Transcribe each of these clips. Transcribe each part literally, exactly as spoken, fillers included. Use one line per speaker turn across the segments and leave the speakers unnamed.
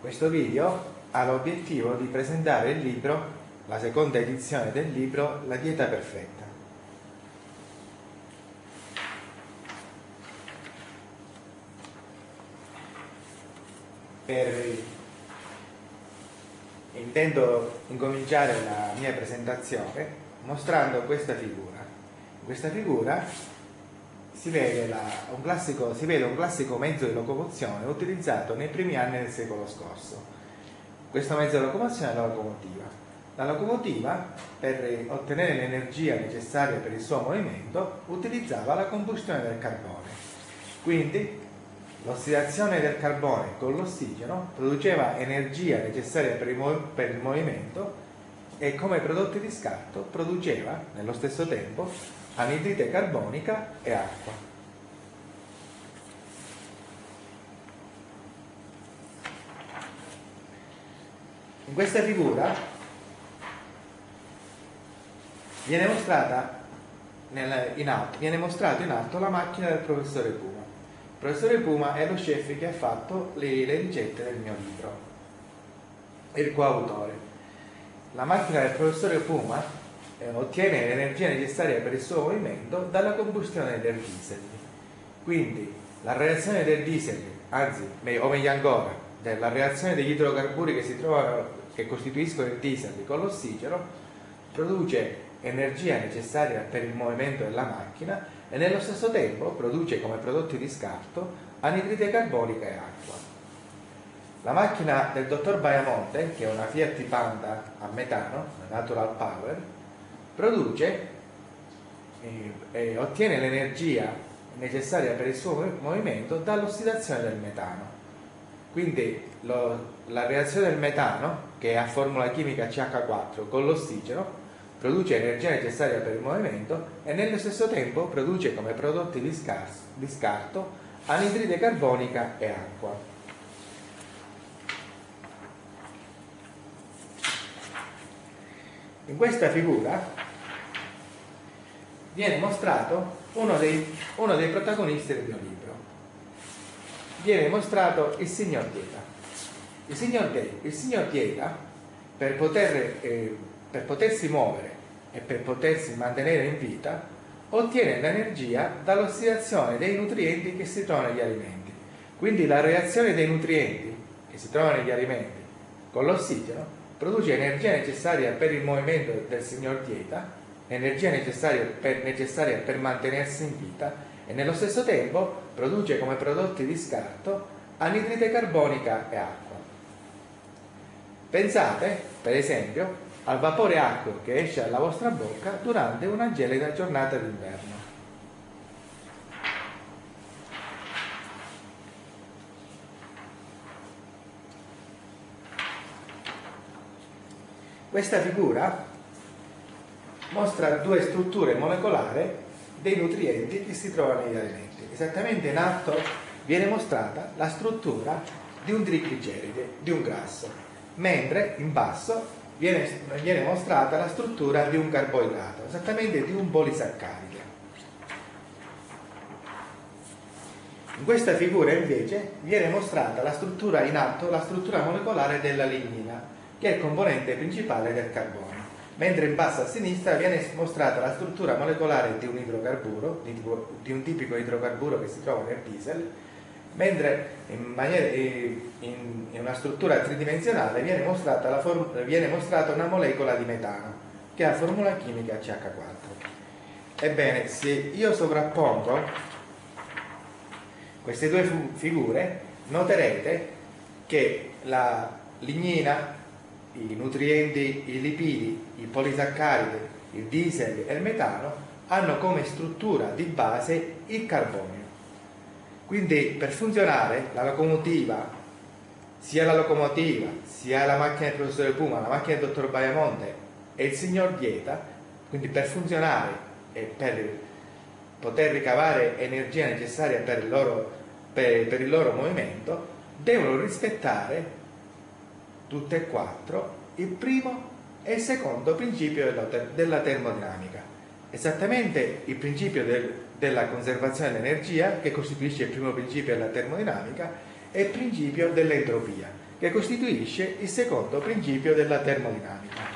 Questo video ha l'obiettivo di presentare il libro, la seconda edizione del libro La dieta perfetta. Per... Intendo incominciare la mia presentazione mostrando questa figura. In questa figura si vede, la, un classico, si vede un classico mezzo di locomozione utilizzato nei primi anni del secolo scorso. Questo mezzo di locomozione è la locomotiva. La locomotiva, per ottenere l'energia necessaria per il suo movimento, utilizzava la combustione del carbone. Quindi l'ossidazione del carbone con l'ossigeno produceva energia necessaria per il, mov- per il movimento e come prodotti di scarto produceva nello stesso tempo anidride carbonica e acqua. In questa figura viene mostrata nel, in alto, viene mostrato in alto la macchina del professore Puma. Il professore Puma è lo chef che ha fatto le, le ricette del mio libro, è il coautore. La macchina del professore Puma ottiene l'energia necessaria per il suo movimento dalla combustione del diesel. Quindi la reazione del diesel, anzi, o meglio ancora, della reazione degli idrocarburi che si trovano, che costituiscono il diesel con l'ossigeno, produce energia necessaria per il movimento della macchina e nello stesso tempo produce come prodotti di scarto anidride carbonica e acqua. La macchina del dottor Baiamonte, che è una Fiat Panda a metano, natural power, produce e, e ottiene l'energia necessaria per il suo movimento dall'ossidazione del metano. Quindi lo, la reazione del metano, che ha formula chimica C H quattro, con l'ossigeno produce energia necessaria per il movimento e nello stesso tempo produce come prodotti di, scar- di scarto anidride carbonica e acqua. In questa figura viene mostrato uno dei, uno dei protagonisti del mio libro. Viene mostrato il signor Dieta. Il signor, De, il signor Dieta, per, poter, eh, per potersi muovere e per potersi mantenere in vita, ottiene l'energia dall'ossidazione dei nutrienti che si trovano negli alimenti. Quindi la reazione dei nutrienti che si trovano negli alimenti con l'ossigeno produce energia necessaria per il movimento del signor Dieta, energia necessaria per, necessaria per mantenersi in vita e nello stesso tempo produce come prodotti di scarto anidride carbonica e acqua. Pensate, per esempio, al vapore acqueo che esce dalla vostra bocca durante una gelida giornata d'inverno. Questa figura mostra due strutture molecolari dei nutrienti che si trovano negli alimenti. Esattamente in alto viene mostrata la struttura di un trigliceride, di un grasso, mentre in basso viene, viene mostrata la struttura di un carboidrato, esattamente di un polisaccaride. In questa figura invece viene mostrata la struttura in alto, la struttura molecolare della lignina, che è il componente principale del carbone, mentre in basso a sinistra viene mostrata la struttura molecolare di un idrocarburo, di, tipo, di un tipico idrocarburo che si trova nel diesel, mentre in, maniera, in, in una struttura tridimensionale viene mostrata, la form, viene mostrata una molecola di metano che ha formula chimica C H quattro. Ebbene, se io sovrappongo queste due figure, noterete che la lignina, i nutrienti, i lipidi, i polisaccaridi, il diesel e il metano hanno come struttura di base il carbonio. Quindi per funzionare la locomotiva, sia la locomotiva, sia la macchina del professore Puma, la macchina del dottor Baiamonte e il signor Dieta, quindi per funzionare e per poter ricavare energia necessaria per il loro, per, per il loro movimento, devono rispettare tutte e quattro il primo e il secondo principio della, della termodinamica. Esattamente il principio del, della conservazione dell'energia, che costituisce il primo principio della termodinamica, e il principio dell'entropia, che costituisce il secondo principio della termodinamica.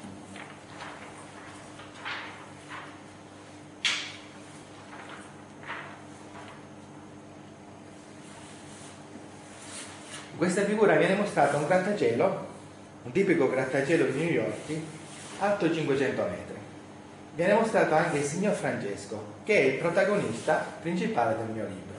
In questa figura viene mostrato un grattacielo, un tipico grattacielo di New York, alto cinquecento metri. Viene mostrato anche il signor Francesco, che è il protagonista principale del mio libro.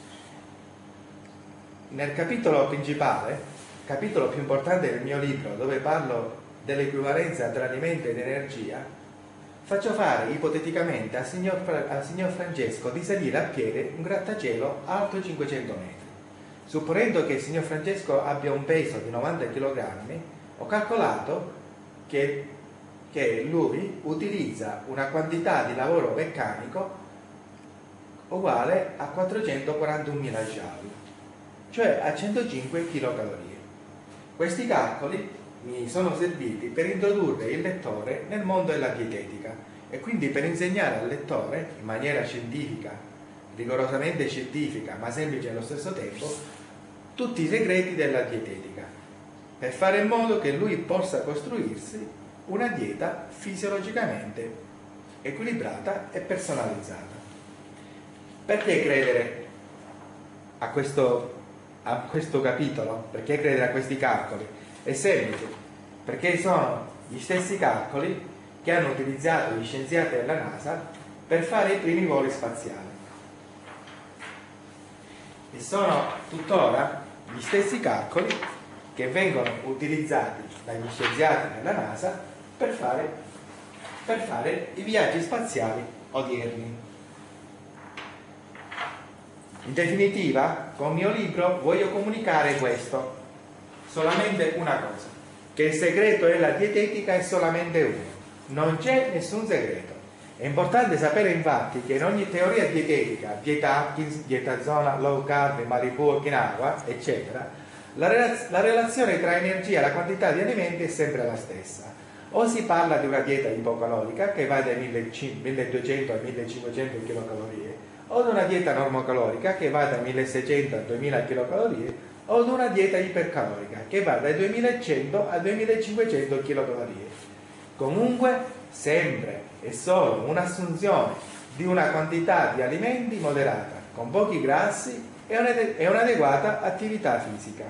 Nel capitolo principale, capitolo più importante del mio libro, dove parlo dell'equivalenza tra alimento ed energia, faccio fare ipoteticamente al signor, al signor Francesco di salire a piedi un grattacielo alto cinquecento metri. Supponendo che il signor Francesco abbia un peso di novanta chilogrammi, ho calcolato che, che lui utilizza una quantità di lavoro meccanico uguale a quattrocentoquarantunomila joule, cioè a centocinque chilocalorie. Questi calcoli mi sono serviti per introdurre il lettore nel mondo della dietetica e quindi per insegnare al lettore, in maniera scientifica, rigorosamente scientifica, ma semplice allo stesso tempo, tutti i segreti della dietetica, per fare in modo che lui possa costruirsi una dieta fisiologicamente equilibrata e personalizzata. Perché credere a questo, a questo capitolo? Perché credere a questi calcoli? È semplice, perché sono gli stessi calcoli che hanno utilizzato gli scienziati della NASA per fare i primi voli spaziali. E sono tuttora gli stessi calcoli che vengono utilizzati dagli scienziati della NASA per fare, per fare i viaggi spaziali odierni. In definitiva, con il mio libro voglio comunicare questo, solamente una cosa, che il segreto della dietetica è solamente uno, non c'è nessun segreto. È importante sapere infatti che in ogni teoria dietetica, dieta Atkins, dieta zona, low carb, Maripu, Okinawa, eccetera, la, relaz- la relazione tra energia e la quantità di alimenti è sempre la stessa. O si parla di una dieta ipocalorica che va dai milleduecento ai millecinquecento chilocalorie, o di una dieta normocalorica che va dai milleseicento a duemila chilocalorie, o di una dieta ipercalorica che va dai duemilacento a duemilacinquecento chilocalorie. Comunque, sempre e solo un'assunzione di una quantità di alimenti moderata, con pochi grassi e un'adeguata attività fisica.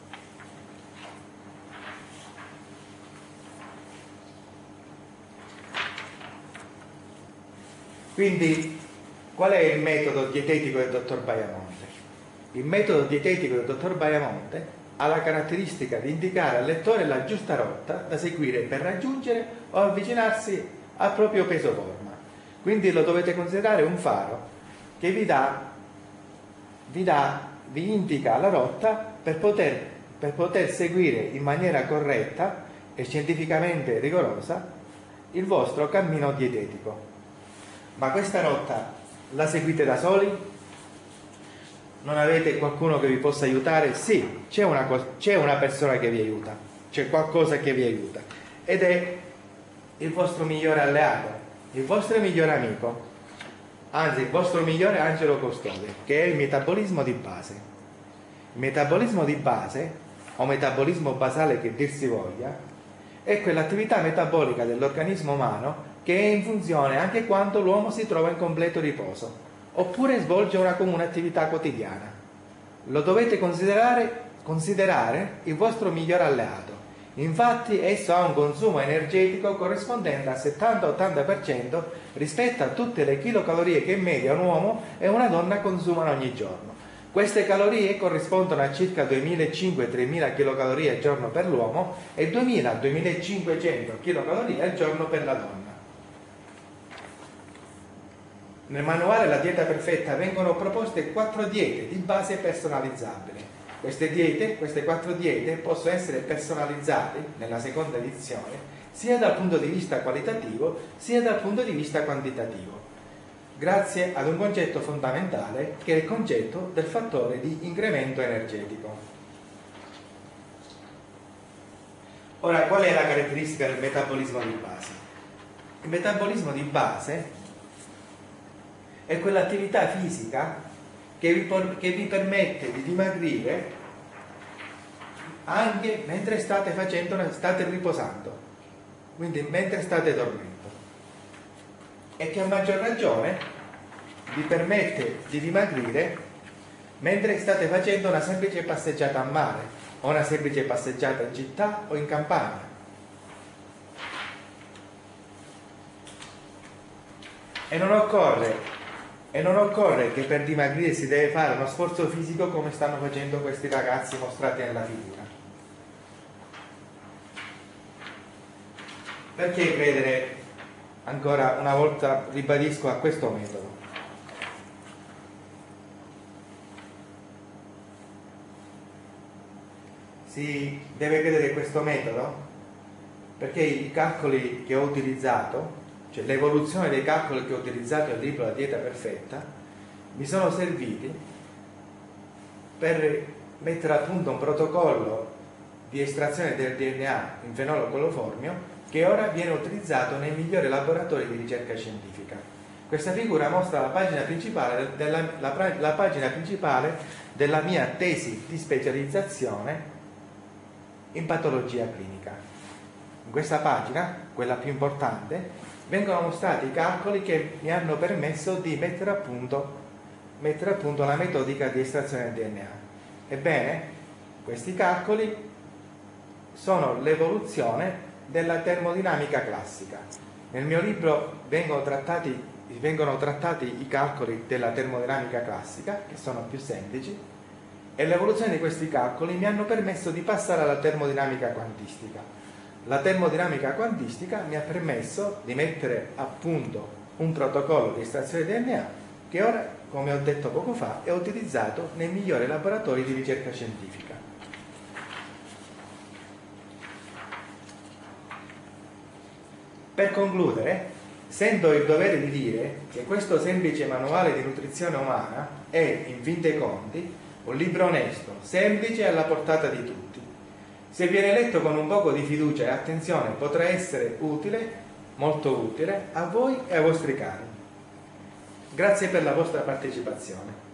Quindi, qual è il metodo dietetico del dottor Baiamonte? Il metodo dietetico del dottor Baiamonte ha la caratteristica di indicare al lettore la giusta rotta da seguire per raggiungere o avvicinarsi al proprio peso forma. Quindi lo dovete considerare un faro che vi dà, vi, dà, vi indica la rotta per poter, per poter seguire in maniera corretta e scientificamente rigorosa il vostro cammino dietetico. Ma questa rotta la seguite da soli? Non avete qualcuno che vi possa aiutare? Sì, c'è una, c'è una persona che vi aiuta, c'è qualcosa che vi aiuta, ed è il vostro migliore alleato, il vostro migliore amico, anzi il vostro migliore angelo custode, che è il metabolismo di base. Il metabolismo di base, o metabolismo basale che dir si voglia, è quell'attività metabolica dell'organismo umano che è in funzione anche quando l'uomo si trova in completo riposo oppure svolge una comune attività quotidiana. Lo dovete considerare, considerare il vostro migliore alleato. Infatti esso ha un consumo energetico corrispondente al settanta ottanta per cento rispetto a tutte le chilocalorie che in media un uomo e una donna consumano ogni giorno. Queste calorie corrispondono a circa duemilacinquecento tremila chilocalorie al giorno per l'uomo e duemila duemilacinquecento chilocalorie al giorno per la donna. Nel manuale La dieta perfetta vengono proposte quattro diete di base personalizzabili. Queste diete, queste quattro diete possono essere personalizzate nella seconda edizione sia dal punto di vista qualitativo sia dal punto di vista quantitativo, grazie ad un concetto fondamentale che è il concetto del fattore di incremento energetico. Ora, qual è la caratteristica del metabolismo di base? Il metabolismo di base è quell'attività fisica che vi, che vi permette di dimagrire anche mentre state facendo, state riposando, quindi mentre state dormendo, e che a maggior ragione vi permette di dimagrire mentre state facendo una semplice passeggiata a mare o una semplice passeggiata in città o in campagna. E non occorre E non occorre che per dimagrire si deve fare uno sforzo fisico come stanno facendo questi ragazzi mostrati nella figura. Perché credere, ancora una volta ribadisco, a questo metodo? Si deve credere a questo metodo perché i calcoli che ho utilizzato, cioè l'evoluzione dei calcoli che ho utilizzato nel libro La dieta perfetta, mi sono serviti per mettere a punto un protocollo di estrazione del D N A in fenolo coliformio che ora viene utilizzato nei migliori laboratori di ricerca scientifica. Questa figura mostra la pagina principale della, la, la pagina principale della mia tesi di specializzazione in patologia clinica. In questa pagina, quella più importante, vengono mostrati i calcoli che mi hanno permesso di mettere a punto, mettere a punto la metodica di estrazione del D N A. Ebbene, questi calcoli sono l'evoluzione della termodinamica classica. Nel mio libro vengono trattati, vengono trattati i calcoli della termodinamica classica, che sono più semplici, e l'evoluzione di questi calcoli mi hanno permesso di passare alla termodinamica quantistica. La termodinamica quantistica mi ha permesso di mettere a punto un protocollo di estrazione di D N A che ora, come ho detto poco fa, è utilizzato nei migliori laboratori di ricerca scientifica. Per concludere, sento il dovere di dire che questo semplice manuale di nutrizione umana è, in fin dei conti, un libro onesto, semplice e alla portata di tutti. Se viene letto con un poco di fiducia e attenzione potrà essere utile, molto utile, a voi e ai vostri cari. Grazie per la vostra partecipazione.